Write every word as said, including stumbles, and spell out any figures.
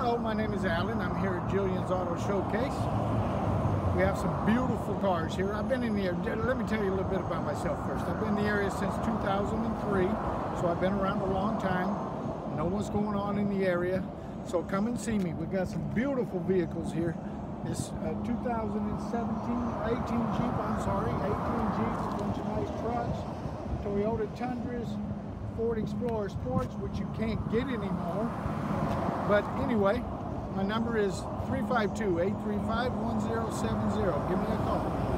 Hello, my name is Alan. I'm here at Julian's Auto Showcase. We have some beautiful cars here. I've been in the area. Let me tell you a little bit about myself first. I've been in the area since two thousand three, so I've been around a long time. Know what's going on in the area. So come and see me. We've got some beautiful vehicles here. This uh, two thousand seventeen, eighteen Jeep, I'm sorry, eighteen Jeep, a bunch of nice trucks, Toyota Tundras, Ford Explorer Sports, which you can't get anymore. But anyway, my number is three five two, eight three five, one zero seven zero. Give me a call.